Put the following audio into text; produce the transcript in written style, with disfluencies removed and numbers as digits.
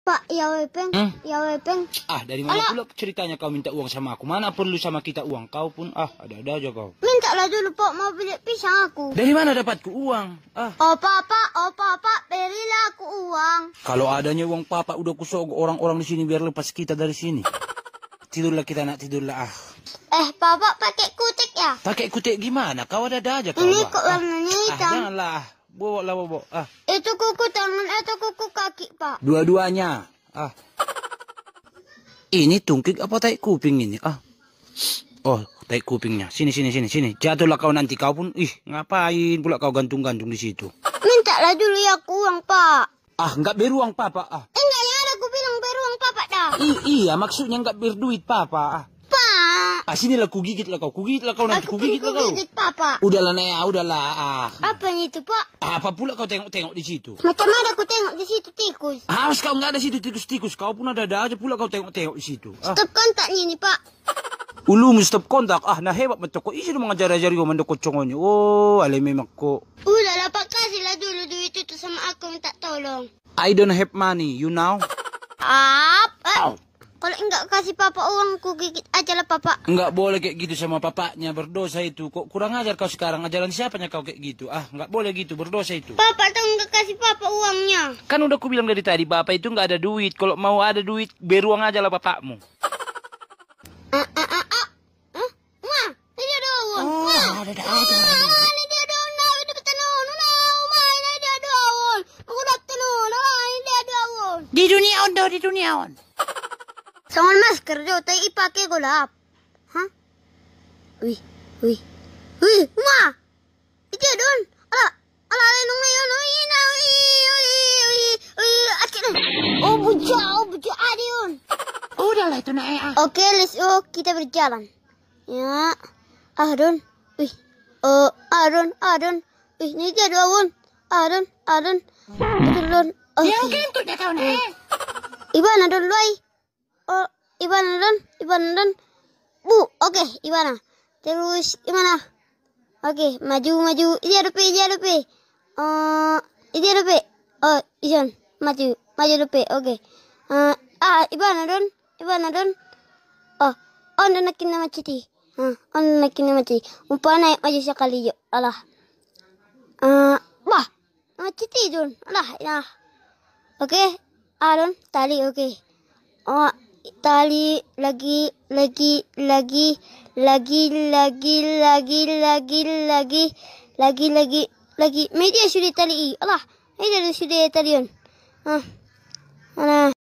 Pak, ya wepeng, ya wepeng. Ah, dari mana pula ceritanya kau minta uang sama aku? Mana perlu sama kita uang? Kau pun, ada-ada aja kau. Mintalah dulu, Pak, mau beli pisang aku. Dari mana dapatku uang? Oh, Papa, berilah aku uang. Kalau adanya uang Papa, udah kusogok orang-orang di sini biar lepas kita dari sini. Tidurlah kita, nak tidurlah. Papa pakai kutek ya? Pakai kutek gimana? Kau ada-ada aja kau. Ini kok warnanya hitam. Janganlah. Bawa. Itu kuku tangan atau kuku kaki, Pak? Dua-duanya. Ini tungkik apa tai kuping ini? Oh, tai kupingnya. Sini. Jatuhlah kau nanti. Kau pun, ngapain pula kau gantung-gantung di situ? Mintalah dulu ya aku uang, Pak. Enggak beruang Papa. Enggak ya, ada aku bilang beruang Papa dah. Iya, maksudnya enggak berduit Papa. Sinilah kugigit lah kau nanti kugigit lah kau. Gigit, Papa. Udahlah Nea, udahlah. Apa itu, Pak? Apa pula kau tengok-tengok di situ? Macam mana aku tengok di situ tikus? Harus kau nggak ada situ tikus-tikus. Kau pun ada aja pula kau tengok-tengok di situ. Stop kontaknya ini, Pak. Ulu stop kontak. Nah hebat betul kok. Isi mengajar-ajar kau mendekot congonnya. Oh, ale memang kok. Udahlah, Pak, kasihlah dulu duit itu sama aku minta tolong. I don't have money, you know? Kalau enggak kasih Papa uang, ku gigit aja lah, Papa. Enggak boleh kayak gitu sama papanya, berdosa itu. Kok kurang ajar kau sekarang, ajaran siapanya kau kayak gitu? Enggak boleh gitu, berdosa itu. Papa tuh enggak kasih Papa uangnya. Kan udah ku bilang dari tadi, Bapak itu enggak ada duit. Kalau mau ada duit, beruang aja lah bapakmu. Wah, ini ada uang. Ada aja. Di dunia on. Sama masker jo, tay ipake golap. Wih, ma. Itu don. Ala nung ngayon. Akin. Oh, buja adion. Udahlah itu nak. Oke, let's go, kita berjalan. Ya. Adon. Wih. Adon. Wih, ini dia doon. Adon. Adon. Yang kentut dah kau nak. Ibana don loy. Oh, Ibana don. Bu, oke, Ibana. Terus gimana? Oke, maju. Ini ada P. Ini ada P. Oh, isan. Maju depe. Oke. Ibana don. Oh, nakin na maciti. Nakin na maciti. Umpana maju sekali yo. Alah. Bah, maciti don. Alah, ya. Oke, Aaron, tali, oke. Oh, tali lagi. Media sudah tali. Allah, media sudah tali. Mana?